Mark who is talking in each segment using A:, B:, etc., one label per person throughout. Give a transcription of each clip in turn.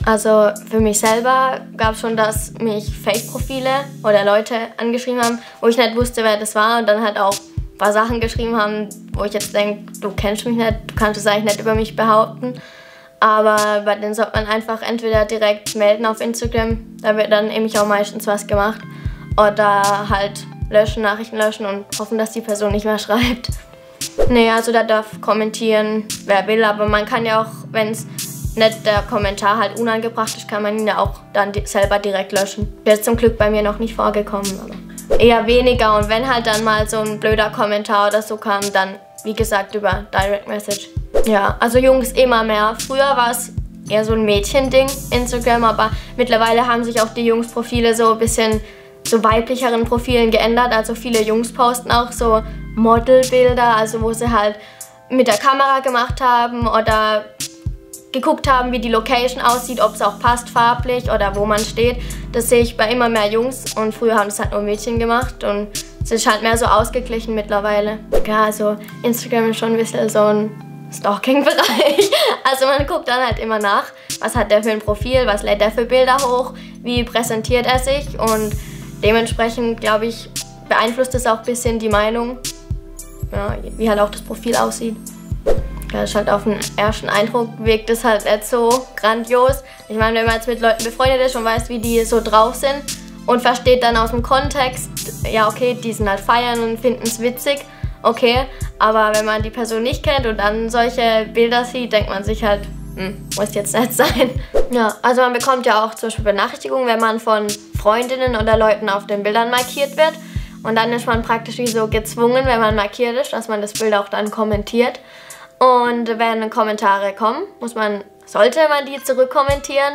A: Also für mich selber gab es schon, dass mich Fake-Profile oder Leute angeschrieben haben, wo ich nicht wusste, wer das war und dann halt auch ein paar Sachen geschrieben haben, wo ich jetzt denke, du kennst mich nicht, du kannst es eigentlich nicht über mich behaupten. Aber bei denen sollte man einfach entweder direkt melden auf Instagram, da wird dann nämlich auch meistens was gemacht, oder halt löschen, Nachrichten löschen und hoffen, dass die Person nicht mehr schreibt. Nee, also da darf kommentieren, wer will, aber man kann ja auch, wenn es nicht der Kommentar halt unangebracht ist, kann man ihn ja auch dann selber direkt löschen. Das ist zum Glück bei mir noch nicht vorgekommen, aber eher weniger. Und wenn halt dann mal so ein blöder Kommentar oder so kam, dann wie gesagt über Direct Message. Ja, also Jungs immer mehr. Früher war es eher so ein Mädchending, Instagram, aber mittlerweile haben sich auch die Jungs-Profile so ein bisschen zu weiblicheren Profilen geändert. Also viele Jungs posten auch so Modelbilder, also wo sie halt mit der Kamera gemacht haben oder geguckt haben, wie die Location aussieht, ob es auch passt farblich oder wo man steht. Das sehe ich bei immer mehr Jungs und früher haben es halt nur Mädchen gemacht und es ist halt mehr so ausgeglichen mittlerweile. Ja, also Instagram ist schon ein bisschen so ein Stalking-Bereich. Also man guckt dann halt immer nach, was hat der für ein Profil, was lädt der für Bilder hoch, wie präsentiert er sich und dementsprechend, glaube ich, beeinflusst es auch ein bisschen die Meinung, ja, wie halt auch das Profil aussieht. Ja, das ist halt auf den ersten Eindruck wirkt es halt nicht so grandios. Ich meine, wenn man jetzt mit Leuten befreundet ist und weiß, wie die so drauf sind und versteht dann aus dem Kontext, ja okay, die sind halt feiern und finden es witzig, okay, aber wenn man die Person nicht kennt und dann solche Bilder sieht, denkt man sich halt, muss jetzt nicht sein. Ja, also man bekommt ja auch zum Beispiel Benachrichtigungen, wenn man von Freundinnen oder Leuten auf den Bildern markiert wird. Und dann ist man praktisch wie so gezwungen, wenn man markiert ist, dass man das Bild auch dann kommentiert. Und wenn Kommentare kommen, sollte man die zurückkommentieren.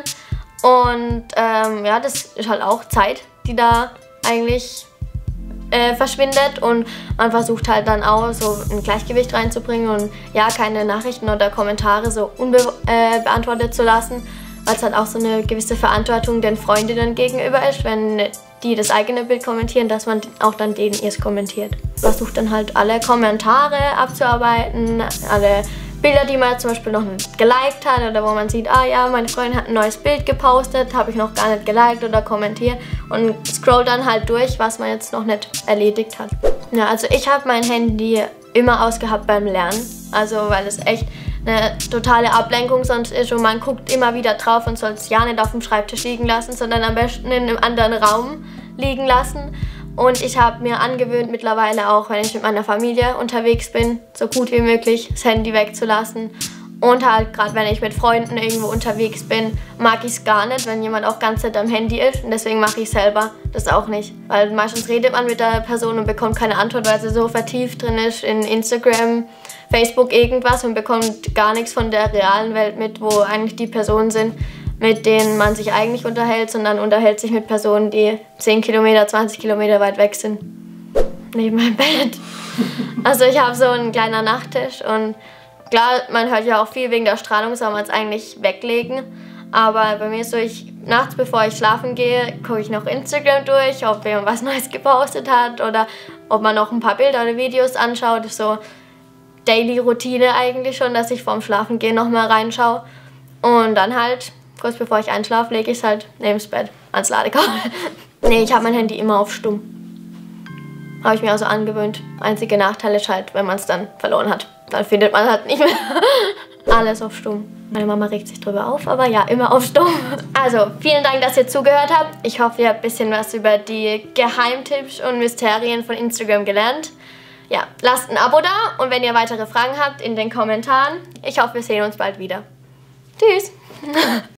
A: Und ja, das ist halt auch Zeit, die da eigentlich verschwindet. Und man versucht halt dann auch so ein Gleichgewicht reinzubringen und ja, keine Nachrichten oder Kommentare so unbeantwortet zu lassen. Weil es halt auch so eine gewisse Verantwortung den Freundinnen gegenüber ist, wenn die das eigene Bild kommentieren, dass man auch dann denen ihrs kommentiert. Versucht dann halt alle Kommentare abzuarbeiten, alle Bilder, die man zum Beispiel noch nicht geliked hat oder wo man sieht, ah ja, meine Freundin hat ein neues Bild gepostet, habe ich noch gar nicht geliked oder kommentiert und scroll dann halt durch, was man jetzt noch nicht erledigt hat. Ja, also ich habe mein Handy immer ausgehabt beim Lernen, also weil es echt eine totale Ablenkung sonst ist und man guckt immer wieder drauf und soll es ja nicht auf dem Schreibtisch liegen lassen, sondern am besten in einem anderen Raum liegen lassen. Und ich habe mir angewöhnt mittlerweile auch, wenn ich mit meiner Familie unterwegs bin, so gut wie möglich das Handy wegzulassen. Und halt gerade wenn ich mit Freunden irgendwo unterwegs bin, mag ich es gar nicht, wenn jemand auch ganz Zeit am Handy ist. Und deswegen mache ich selber das auch nicht. Weil meistens redet man mit der Person und bekommt keine Antwort, weil sie so vertieft drin ist in Instagram, Facebook irgendwas und bekommt gar nichts von der realen Welt mit, wo eigentlich die Personen sind, mit denen man sich eigentlich unterhält, sondern unterhält sich mit Personen, die 10 Kilometer, 20 Kilometer weit weg sind. Neben meinem Bett. Also ich habe so einen kleinen Nachttisch und klar, man hört ja auch viel wegen der Strahlung, soll man es eigentlich weglegen. Aber bei mir ist so, nachts bevor ich schlafen gehe, gucke ich noch Instagram durch, ob jemand was Neues gepostet hat oder ob man noch ein paar Bilder oder Videos anschaut. Das ist so Daily-Routine eigentlich schon, dass ich vorm Schlafengehen noch mal reinschaue. Und dann halt, kurz bevor ich einschlafe, lege ich es halt neben das Bett ans Ladekabel. Nee, ich habe mein Handy immer auf stumm. Habe ich mir also angewöhnt. Einzige Nachteil ist halt, wenn man es dann verloren hat. Dann findet man halt nicht mehr. Alles auf stumm. Meine Mama regt sich drüber auf, aber ja, immer auf stumm. Also, vielen Dank, dass ihr zugehört habt. Ich hoffe, ihr habt ein bisschen was über die Geheimtipps und Mysterien von Instagram gelernt. Ja, lasst ein Abo da und wenn ihr weitere Fragen habt, in den Kommentaren. Ich hoffe, wir sehen uns bald wieder. Tschüss!